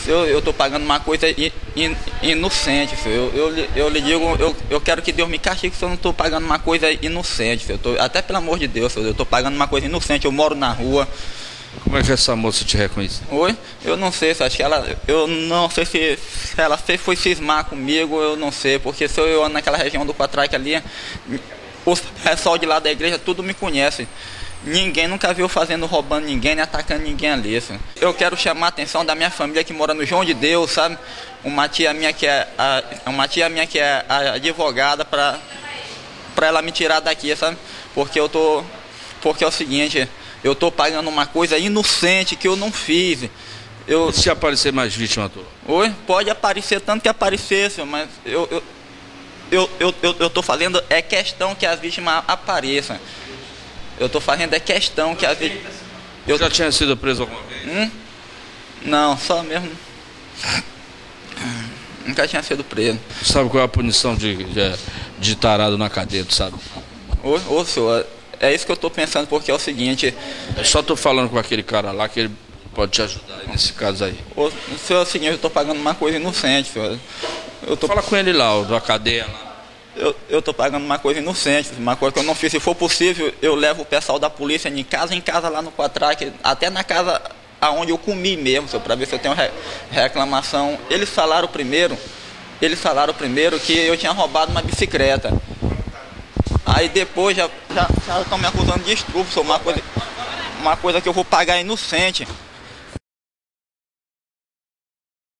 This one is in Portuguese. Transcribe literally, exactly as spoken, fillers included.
Eu, eu tô pagando uma coisa in, in, inocente, senhor. Eu, eu, eu lhe digo, eu, eu quero que Deus me castigue se eu não tô pagando uma coisa inocente, senhor. Eu tô, até pelo amor de Deus, senhor, eu tô pagando uma coisa inocente, eu moro na rua. Como é que essa moça te reconhece? Oi? Eu não sei, acho que ela. Eu não sei se, se ela se foi cismar comigo, eu não sei, porque se eu ando naquela região do Quatraque ali, o pessoal de lá da igreja tudo me conhece. Ninguém nunca viu fazendo, roubando ninguém, nem atacando ninguém ali. Assim. Eu quero chamar a atenção da minha família que mora no João de Deus, sabe? Uma tia minha que é a, uma tia minha que é a advogada para para ela me tirar daqui, sabe? Porque eu tô, porque é o seguinte, eu tô pagando uma coisa inocente que eu não fiz. Eu, e se aparecer mais vítima tua? Oi? Pode aparecer tanto que aparecesse, mas eu eu eu eu, eu, eu tô fazendo é questão que as vítimas apareçam. Eu tô fazendo é questão que a vida. Eu já tinha sido preso alguma vez? Hum? Não, só mesmo. Nunca tinha sido preso. Sabe qual é a punição de, de, de tarado na cadeia, tu sabe? Ô, ô senhor, é isso que eu tô pensando, porque é o seguinte. Eu só tô falando com aquele cara lá que ele pode te ajudar aí nesse caso aí. Ô, senhor, é o seguinte, eu tô pagando uma coisa inocente, senhor. Eu tô... Fala com ele lá, o da cadeia lá. Eu, eu tô pagando uma coisa inocente, uma coisa que eu não fiz. Se for possível, eu levo o pessoal da polícia de casa em casa lá no Quatraque, até na casa aonde eu comi mesmo, para ver se eu tenho re, reclamação. Eles falaram primeiro, eles falaram primeiro que eu tinha roubado uma bicicleta. Aí depois já já estão me acusando de estupro, uma coisa, uma coisa que eu vou pagar inocente.